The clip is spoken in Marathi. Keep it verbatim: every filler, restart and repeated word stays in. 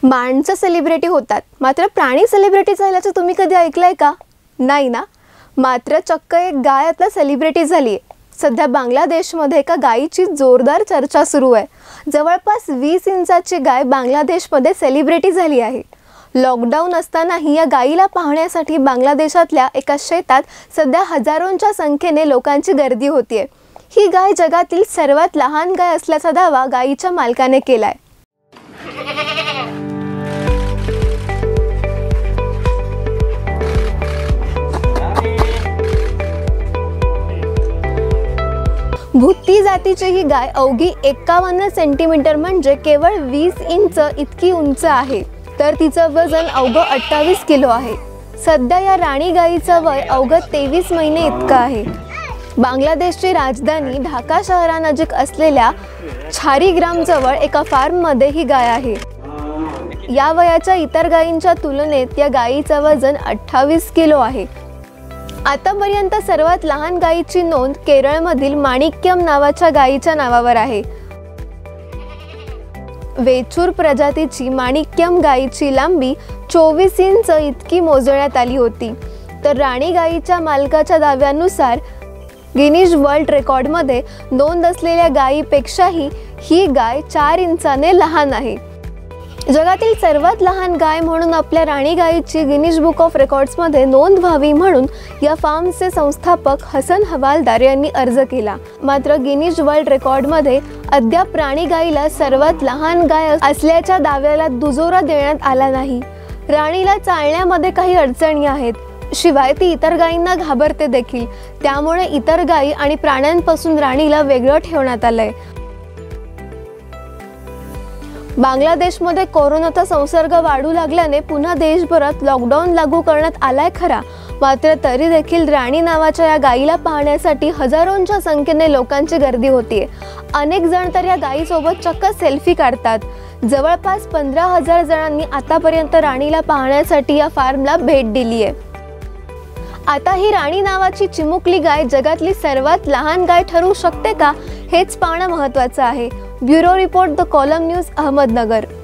माणसं सेलिब्रिटी होतात, मात्र प्राणी सेलिब्रिटी झाल्याचं तुम्ही कधी ऐकलंय का? नाही ना. मात्र चक्क एक गाय आता सेलिब्रिटी झाली आहे. सध्या बांगलादेशमध्ये एका गायीची जोरदार चर्चा सुरू आहे. जवळपास वीस इंचाची गाय बांगलादेशमध्ये सेलिब्रिटी झाली आहे. लॉकडाऊन असतानाही या गायीला पाहण्यासाठी बांगलादेशातल्या एका शेतात सध्या हजारोंच्या संख्येने लोकांची गर्दी होतीये. ही गाय जगातील सर्वात लहान गाय असल्याचा दावा गायीच्या मालकाने केलाय. भुत्ती जातीची ही गाय अवघी एक्कावन्न सेंटीमीटर म्हणजे केवळ वीस इंच इतकी उंच आहे, तर तिचं वजन अवघं अठ्ठावीस किलो आहे. सध्या या राणी गायीचं वय अवघं तेवीस महिने इतकं आहे. बांगलादेशची राजधानी ढाका शहरानजीक असलेल्या छारीग्रामजवळ एका फार्ममध्ये ही गाय आहे. या वयाच्या इतर गायींच्या तुलनेत या गायीचं वजन अठ्ठावीस किलो आहे. आतापर्यंत सर्वात लहान गायीची नोंद केरळमधील माणिक्यम नावाच्या गायीच्या नावावर आहे. वेचूर प्रजातीची माणिक्यम गायीची लांबी चोवीस इंच इतकी मोजण्यात आली होती. तर राणी गायीच्या मालकाच्या दाव्यानुसार गिनीज वर्ल्ड रेकॉर्डमध्ये नोंद असलेल्या गायीपेक्षाही ही गाय चार इंचाने लहान आहे. जगातील सर्वात लहान गाय म्हणून आपल्या राणी गायीची गिनीज बुक ऑफ रेकॉर्ड्समध्ये नोंद व्हावी म्हणून या फार्मचे संस्थापक हसन हवालदार यांनी अर्ज केला. मात्र गिनीज वर्ल्ड रेकॉर्डमध्ये अद्याप राणी गायीला सर्वात लहान गाय असल्याच्या दाव्याला दुजोरा देण्यात आला नाही. राणीला चालण्यामध्ये काही अडचणी आहेत, शिवाय ती इतर गायींना घाबरते देखील. त्यामुळे इतर गायी आणि प्राण्यांपासून राणीला वेगळं ठेवण्यात आलंय. बांगलादेशमध्ये कोरोनाचा संसर्ग वाढू लागल्याने पुन्हा देशभरात लॉकडाऊन लागू करण्यात आलाय खरा, मात्र तरी देखील राणी नावाच्या या गायीला पाहण्यासाठी हजारोंच्या संख्येने लोकांची गर्दी होतीये. अनेक जण तर या गायीसोबत चक्क सेल्फी काढतात. जवळपास पंधरा हजार जणांनी आतापर्यंत राणीला पाहण्यासाठी या फार्मला भेट दिली आहे. आता ही राणी नावाची चिमुकली गाय जगातली सर्वात लहान गाय ठरू शकते का, हेच पाहणं महत्त्वाचं आहे. Bureau report, the column news, Ahmednagar.